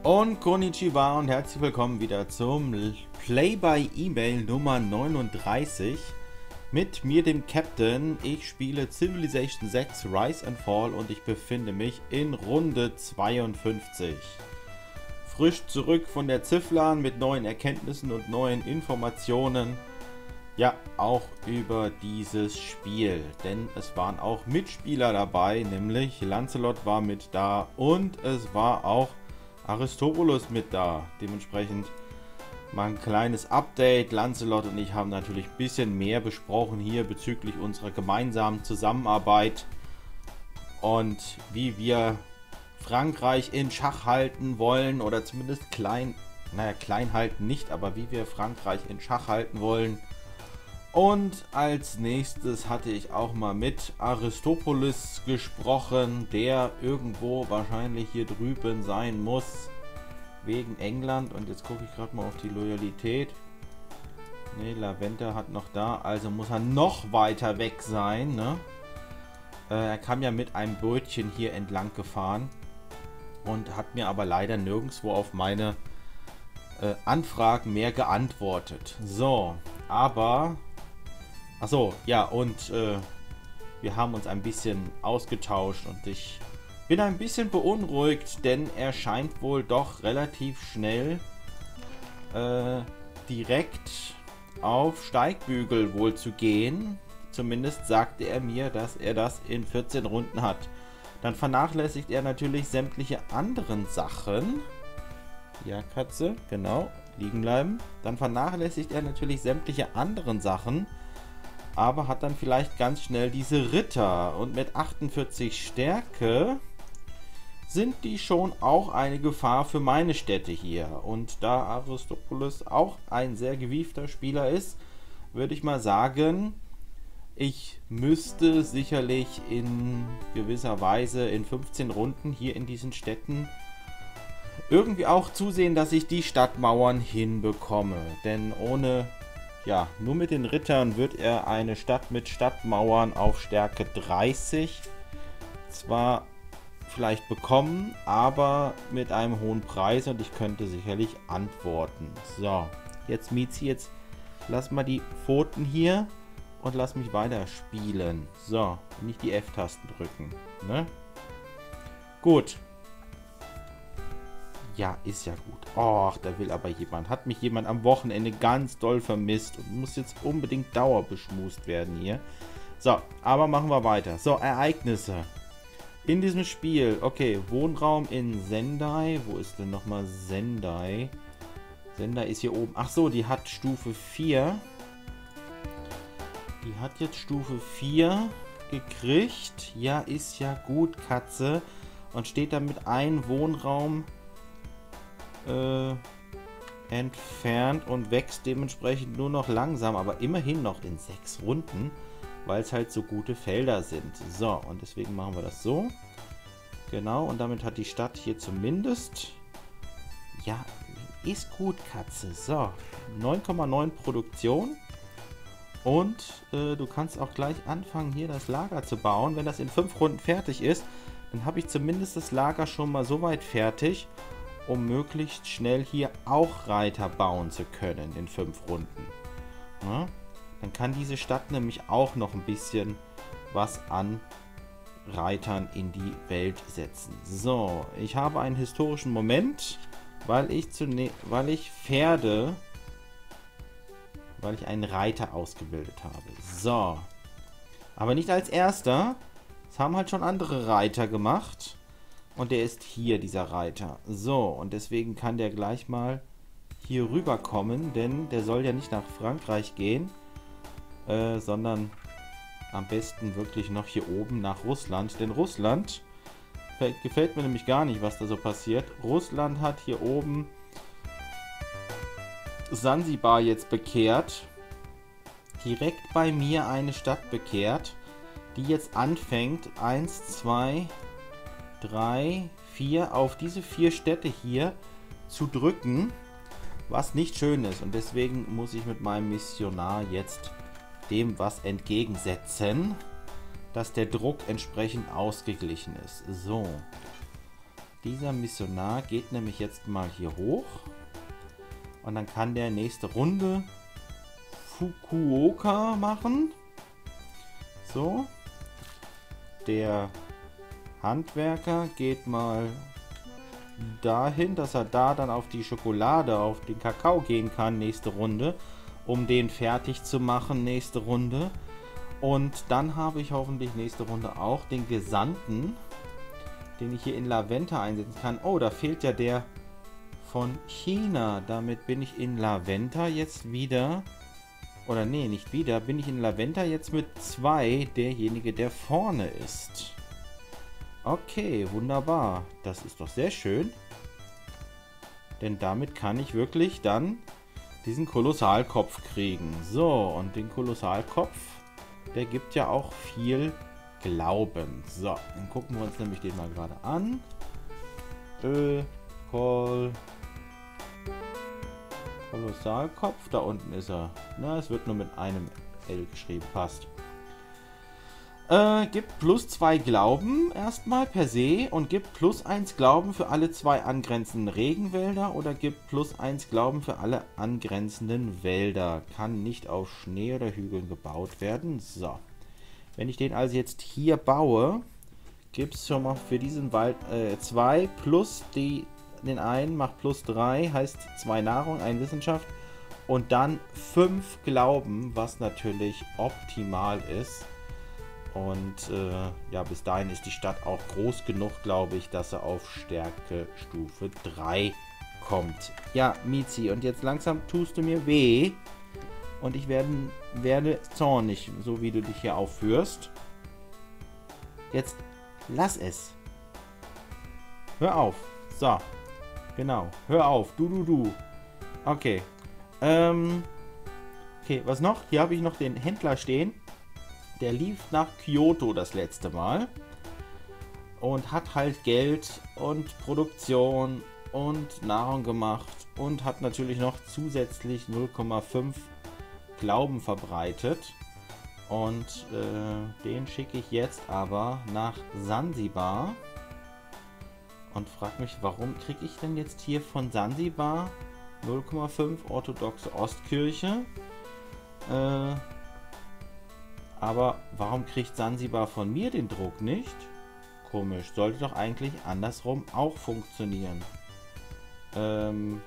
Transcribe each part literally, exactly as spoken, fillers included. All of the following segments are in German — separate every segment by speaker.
Speaker 1: Und Konnichiwa und herzlich willkommen wieder zum Play by E-Mail Nummer neununddreißig mit mir, dem Captain. Ich spiele Civilization sechs Rise and Fall und ich befinde mich in Runde zweiundfünfzig. Frisch zurück von der Zifflan mit neuen Erkenntnissen und neuen Informationen. Ja, auch über dieses Spiel, denn es waren auch Mitspieler dabei, nämlich Lancelot war mit da und es war auch Aristobulus mit da. Dementsprechend mal ein kleines Update. Lancelot und ich haben natürlich ein bisschen mehr besprochen hier bezüglich unserer gemeinsamen Zusammenarbeit und wie wir Frankreich in Schach halten wollen oder zumindest klein, naja, klein halten nicht, aber wie wir Frankreich in Schach halten wollen. Und als nächstes hatte ich auch mal mit Aristobulus gesprochen, der irgendwo wahrscheinlich hier drüben sein muss, wegen England. Und jetzt gucke ich gerade mal auf die Loyalität. Ne, Laventa hat noch da, also muss er noch weiter weg sein. Ne? Äh, er kam ja mit einem Bötchen hier entlang gefahren und hat mir aber leider nirgendwo auf meine äh, Anfragen mehr geantwortet. So, aber... Achso, ja, und äh, wir haben uns ein bisschen ausgetauscht und ich bin ein bisschen beunruhigt, denn er scheint wohl doch relativ schnell äh, direkt auf Steigbügel wohl zu gehen. Zumindest sagte er mir, dass er das in vierzehn Runden hat. Dann vernachlässigt er natürlich sämtliche anderen Sachen. Ja, Katze, genau, liegen bleiben. Dann vernachlässigt er natürlich sämtliche anderen Sachen. Aber hat dann vielleicht ganz schnell diese Ritter. Und mit achtundvierzig Stärke sind die schon auch eine Gefahr für meine Städte hier. Und da Aristobulus auch ein sehr gewiefter Spieler ist, würde ich mal sagen, ich müsste sicherlich in gewisser Weise in fünfzehn Runden hier in diesen Städten irgendwie auch zusehen, dass ich die Stadtmauern hinbekomme. Denn ohne... Ja, nur mit den Rittern wird er eine Stadt mit Stadtmauern auf Stärke dreißig zwar vielleicht bekommen, aber mit einem hohen Preis und ich könnte sicherlich antworten. So, jetzt Mizi, jetzt lass mal die Pfoten hier und lass mich weiter spielen. So, nicht die F-Tasten drücken, ne? Gut. Ja, ist ja gut. Och, da will aber jemand. Hat mich jemand am Wochenende ganz doll vermisst und muss jetzt unbedingt dauerbeschmust werden hier. So, aber machen wir weiter. So, Ereignisse. In diesem Spiel, okay, Wohnraum in Sendai. Wo ist denn nochmal Sendai? Sendai ist hier oben. Ach so, die hat Stufe vier. Die hat jetzt Stufe vier gekriegt. Ja, ist ja gut, Katze. Und steht damit ein Wohnraum Äh, entfernt und wächst dementsprechend nur noch langsam, aber immerhin noch in sechs Runden, weil es halt so gute Felder sind. So, und deswegen machen wir das so. Genau, und damit hat die Stadt hier zumindest... Ja, ist gut, Katze. So, neun Komma neun Produktion. Und äh, du kannst auch gleich anfangen, hier das Lager zu bauen. Wenn das in fünf Runden fertig ist, dann habe ich zumindest das Lager schon mal so weit fertig, um möglichst schnell hier auch Reiter bauen zu können in fünf Runden. Ja? Dann kann diese Stadt nämlich auch noch ein bisschen was an Reitern in die Welt setzen. So, ich habe einen historischen Moment, weil ich, zune weil ich Pferde, weil ich einen Reiter ausgebildet habe. So, aber nicht als erster. Das haben halt schon andere Reiter gemacht. Und der ist hier, dieser Reiter. So, und deswegen kann der gleich mal hier rüber kommen, denn der soll ja nicht nach Frankreich gehen, äh, sondern am besten wirklich noch hier oben nach Russland. Denn Russland gefällt mir nämlich gar nicht, was da so passiert. Russland hat hier oben Sansibar jetzt bekehrt. Direkt bei mir eine Stadt bekehrt, die jetzt anfängt, eins, zwei... drei, vier auf diese vier Städte hier zu drücken, was nicht schön ist. Und deswegen muss ich mit meinem Missionar jetzt dem was entgegensetzen, dass der Druck entsprechend ausgeglichen ist. So. Dieser Missionar geht nämlich jetzt mal hier hoch. Und dann kann der nächste Runde Fukuoka machen. So. Der Handwerker geht mal dahin, dass er da dann auf die Schokolade, auf den Kakao gehen kann nächste Runde, um den fertig zu machen nächste Runde. Und dann habe ich hoffentlich nächste Runde auch den Gesandten, den ich hier in Laventa einsetzen kann. Oh, da fehlt ja der von China. Damit bin ich in Laventa jetzt wieder, oder nee, nicht wieder, bin ich in Laventa jetzt mit zwei, derjenige, der vorne ist. Okay, wunderbar. Das ist doch sehr schön. Denn damit kann ich wirklich dann diesen Kolossalkopf kriegen. So, und den Kolossalkopf, der gibt ja auch viel Glauben. So, dann gucken wir uns nämlich den mal gerade an. Öl, Kol, Kolossalkopf, da unten ist er. Na, es wird nur mit einem L geschrieben, passt. Äh, gibt plus zwei Glauben erstmal per se und gibt plus eins Glauben für alle zwei angrenzenden Regenwälder oder gibt plus eins Glauben für alle angrenzenden Wälder. Kann nicht auf Schnee oder Hügeln gebaut werden. So. Wenn ich den also jetzt hier baue, gibt es schon mal für diesen Wald zwei äh, plus die, den einen macht plus drei, heißt zwei Nahrung, ein Wissenschaft und dann fünf Glauben, was natürlich optimal ist. Und äh, ja, bis dahin ist die Stadt auch groß genug, glaube ich, dass er auf Stärke Stufe drei kommt. Ja, Mizi, und jetzt langsam tust du mir weh. Und ich werden, werde zornig, so wie du dich hier aufführst. Jetzt lass es. Hör auf. So. Genau. Hör auf. Du, du, du. Okay. Ähm. Okay, was noch? Hier habe ich noch den Händler stehen. Der lief nach Kyoto das letzte Mal und hat halt Geld und Produktion und Nahrung gemacht und hat natürlich noch zusätzlich null Komma fünf Glauben verbreitet. Und äh, den schicke ich jetzt aber nach Sansibar und frage mich, warum kriege ich denn jetzt hier von Sansibar null Komma fünf orthodoxe Ostkirche? Äh... Aber warum kriegt Sansibar von mir den Druck nicht? Komisch, sollte doch eigentlich andersrum auch funktionieren. Ähm,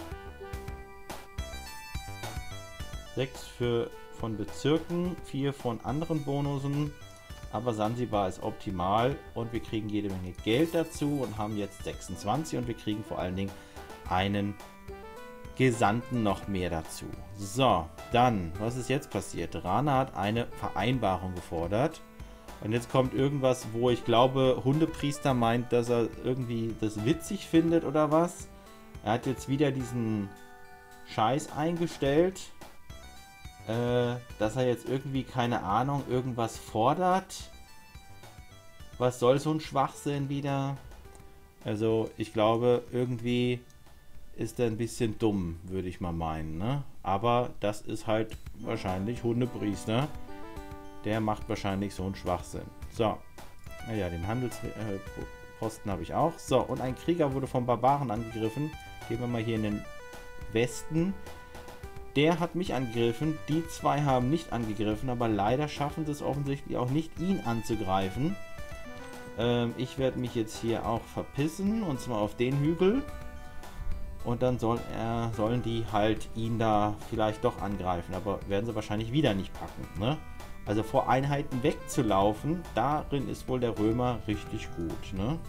Speaker 1: sechs für, von Bezirken, vier von anderen Bonussen. Aber Sansibar ist optimal und wir kriegen jede Menge Geld dazu und haben jetzt sechsundzwanzig und wir kriegen vor allen Dingen einen Gesandten noch mehr dazu. So, dann, was ist jetzt passiert? Rana hat eine Vereinbarung gefordert. Und jetzt kommt irgendwas, wo ich glaube, Hundepriester meint, dass er irgendwie das witzig findet oder was. Er hat jetzt wieder diesen Scheiß eingestellt, äh, dass er jetzt irgendwie, keine Ahnung, irgendwas fordert. Was soll so ein Schwachsinn wieder? Also, ich glaube, irgendwie ist er ein bisschen dumm, würde ich mal meinen, ne? Aber das ist halt wahrscheinlich Hundepriester. Der macht wahrscheinlich so einen Schwachsinn. So. Naja, den Handelsposten äh, habe ich auch. So, und ein Krieger wurde vom Barbaren angegriffen. Gehen wir mal hier in den Westen. Der hat mich angegriffen. Die zwei haben nicht angegriffen, aber leider schaffen sie es offensichtlich auch nicht, ihn anzugreifen. Ähm, ich werde mich jetzt hier auch verpissen, und zwar auf den Hügel. Und dann soll er, sollen die halt ihn da vielleicht doch angreifen. Aber werden sie wahrscheinlich wieder nicht packen, ne? Also vor Einheiten wegzulaufen, darin ist wohl der Römer richtig gut, ne?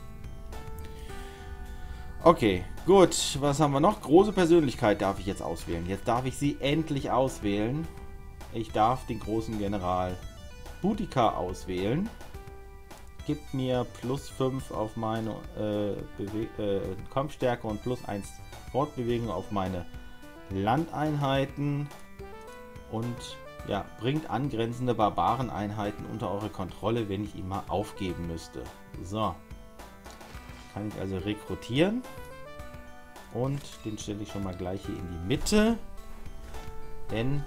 Speaker 1: Okay, gut. Was haben wir noch? Große Persönlichkeit darf ich jetzt auswählen. Jetzt darf ich sie endlich auswählen. Ich darf den großen General Boudica auswählen. Gibt mir plus fünf auf meine äh, äh, Kampfstärke und plus eins Fortbewegung auf meine Landeinheiten. Und ja, bringt angrenzende Barbareneinheiten unter eure Kontrolle, wenn ich ihn mal aufgeben müsste. So. Kann ich also rekrutieren. Und den stelle ich schon mal gleich hier in die Mitte. Denn...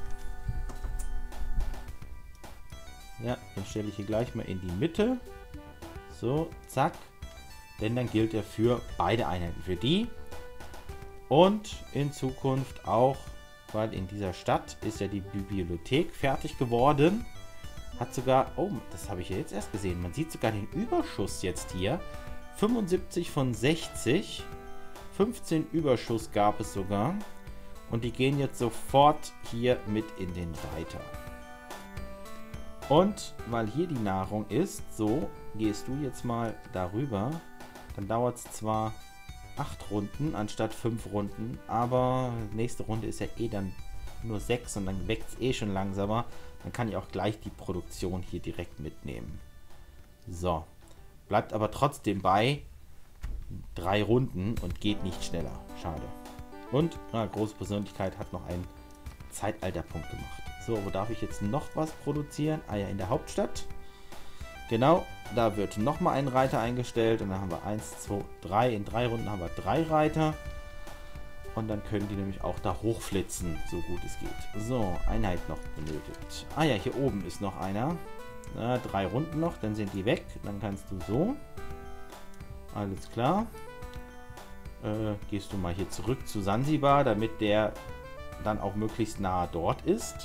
Speaker 1: Ja, den stelle ich hier gleich mal in die Mitte. So, zack. denn dann gilt er für beide Einheiten. Für die und in Zukunft auch, weil in dieser Stadt ist ja die Bibliothek fertig geworden. Hat sogar, oh, das habe ich ja jetzt erst gesehen, man sieht sogar den Überschuss jetzt hier. fünfundsiebzig von sechzig, fünfzehn Überschuss gab es sogar. Und die gehen jetzt sofort hier mit in den Reiter. Und weil hier die Nahrung ist, so gehst du jetzt mal darüber. Dann dauert es zwar acht Runden anstatt fünf Runden, aber nächste Runde ist ja eh dann nur sechs und dann wächst es eh schon langsamer. Dann kann ich auch gleich die Produktion hier direkt mitnehmen. So, bleibt aber trotzdem bei drei Runden und geht nicht schneller. Schade. Und na, große Persönlichkeit hat noch einen Zeitalterpunkt gemacht. So, wo darf ich jetzt noch was produzieren? Ah ja, in der Hauptstadt. Genau, da wird nochmal ein Reiter eingestellt. Und dann haben wir eins, zwei, drei. In drei Runden haben wir drei Reiter. Und dann können die nämlich auch da hochflitzen, so gut es geht. So, Einheit noch benötigt. Ah ja, hier oben ist noch einer. Na, drei Runden noch, dann sind die weg. Dann kannst du so. Alles klar. Äh, gehst du mal hier zurück zu Sansibar, damit der dann auch möglichst nahe dort ist.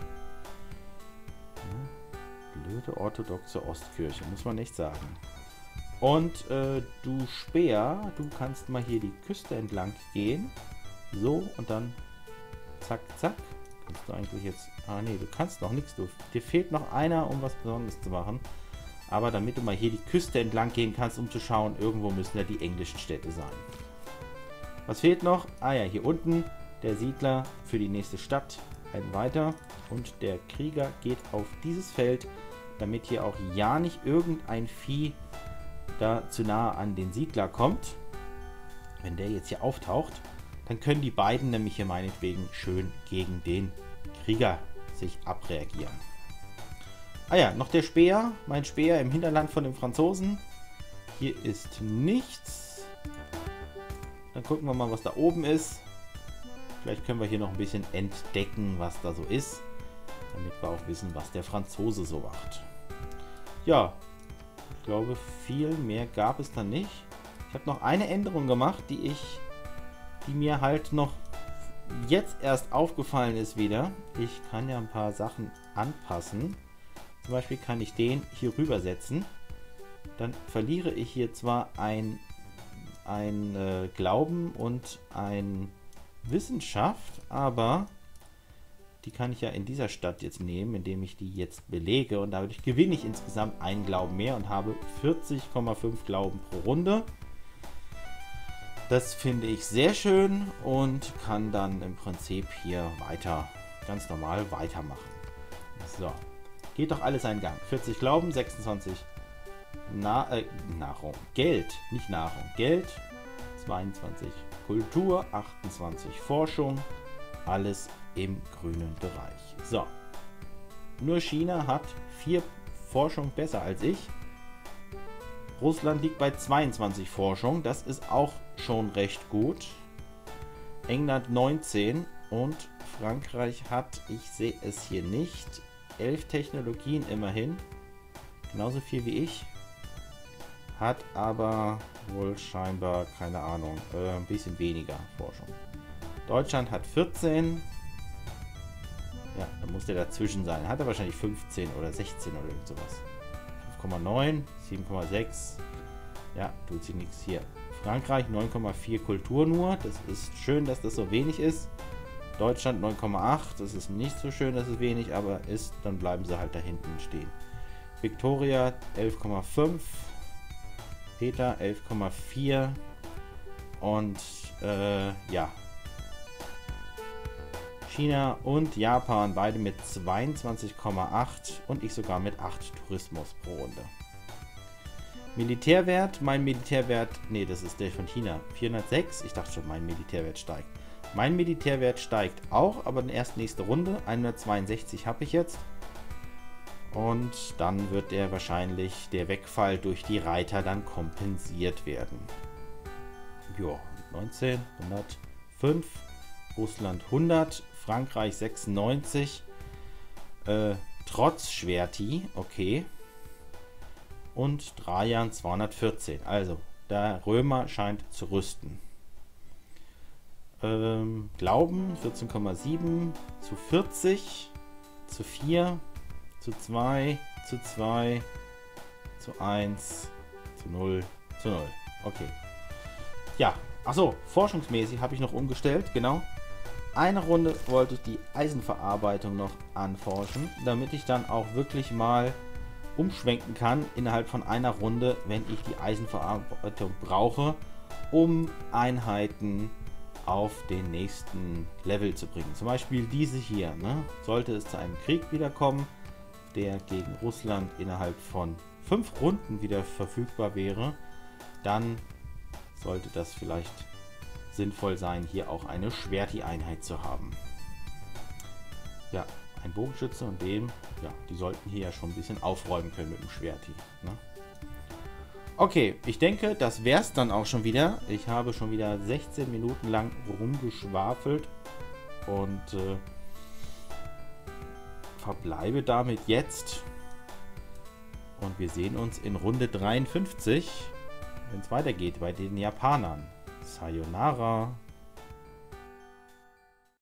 Speaker 1: Blöde orthodoxe Ostkirche, muss man nicht sagen. Und äh, du Speer, du kannst mal hier die Küste entlang gehen. So, und dann zack, zack. Kannst du eigentlich jetzt... Ah nee, du kannst noch nichts. Du, dir fehlt noch einer, um was Besonderes zu machen. Aber damit du mal hier die Küste entlang gehen kannst, um zu schauen, irgendwo müssen ja die englischen Städte sein. Was fehlt noch? Ah ja, hier unten der Siedler für die nächste Stadt. Ein weiter. Und der Krieger geht auf dieses Feld, damit hier auch ja nicht irgendein Vieh da zu nahe an den Siedler kommt. Wenn der jetzt hier auftaucht, dann können die beiden nämlich hier meinetwegen schön gegen den Krieger sich abreagieren. Ah ja, noch der Speer. Mein Speer im Hinterland von den Franzosen. Hier ist nichts. Dann gucken wir mal, was da oben ist. Vielleicht können wir hier noch ein bisschen entdecken, was da so ist. Damit wir auch wissen, was der Franzose so macht. Ja, ich glaube, viel mehr gab es dann nicht. Ich habe noch eine Änderung gemacht, die ich, die mir halt noch jetzt erst aufgefallen ist wieder. Ich kann ja ein paar Sachen anpassen. Zum Beispiel kann ich den hier rüber setzen. Dann verliere ich hier zwar ein, ein äh, Glauben und ein Wissenschaft, aber die kann ich ja in dieser Stadt jetzt nehmen, indem ich die jetzt belege. Und dadurch gewinne ich insgesamt einen Glauben mehr und habe vierzig Komma fünf Glauben pro Runde. Das finde ich sehr schön und kann dann im Prinzip hier weiter, ganz normal weitermachen. So, geht doch alles einen Gang. vierzig Glauben, sechsundzwanzig Na äh, Nahrung. Geld, nicht Nahrung. Geld, zweiundzwanzig Kultur, achtundzwanzig Forschung. Alles im grünen Bereich. So, nur China hat vier Forschung besser als ich. Russland liegt bei zweiundzwanzig Forschung. Das ist auch schon recht gut. England neunzehn und Frankreich hat, ich sehe es hier nicht, elf Technologien immerhin. Genauso viel wie ich. Hat aber wohl scheinbar, keine Ahnung, äh, ein bisschen weniger Forschung. Deutschland hat vierzehn. Ja, da muss der dazwischen sein. Hat er wahrscheinlich fünfzehn oder sechzehn oder irgend sowas. fünf Komma neun, sieben Komma sechs. Ja, tut sich nichts hier. Frankreich neun Komma vier Kultur nur. Das ist schön, dass das so wenig ist. Deutschland neun Komma acht. Das ist nicht so schön, dass es wenig, aber ist. Dann bleiben sie halt da hinten stehen. Victoria elf Komma fünf. Peter elf Komma vier. Und äh, ja. China und Japan beide mit zweiundzwanzig Komma acht und ich sogar mit acht Tourismus pro Runde. Militärwert, mein Militärwert, nee, das ist der von China, vierhundertsechs. Ich dachte schon, mein Militärwert steigt. Mein Militärwert steigt auch, aber erst nächste Runde. hundertzweiundsechzig habe ich jetzt. Und dann wird der wahrscheinlich, der Wegfall durch die Reiter dann kompensiert werden. Jo, neunzehn, hundertfünf, Russland hundert, Frankreich sechsundneunzig, äh, trotz Schwerti, okay. Und Trajan zweihundertvierzehn. Also, Der Römer scheint zu rüsten. Ähm, Glauben vierzehn Komma sieben zu vierzig, zu vier, zu zwei, zu zwei, zu eins, zu null, zu null. Okay. Ja, achso, forschungsmäßig habe ich noch umgestellt, genau. Eine Runde wollte ich die Eisenverarbeitung noch anforschen, damit ich dann auch wirklich mal umschwenken kann innerhalb von einer Runde, wenn ich die Eisenverarbeitung brauche, um Einheiten auf den nächsten Level zu bringen. Zum Beispiel diese hier. Ne? Sollte es zu einem Krieg wiederkommen, der gegen Russland innerhalb von fünf Runden wieder verfügbar wäre, dann sollte das vielleicht sinnvoll sein, hier auch eine Schwerti-Einheit zu haben. Ja, ein Bogenschütze und dem, ja, die sollten hier ja schon ein bisschen aufräumen können mit dem Schwerti. Ne? Okay, ich denke, das wäre es dann auch schon wieder. Ich habe schon wieder sechzehn Minuten lang rumgeschwafelt und äh, verbleibe damit jetzt. Und wir sehen uns in Runde dreiundfünfzig, wenn es weitergeht bei den Japanern. Sayonara.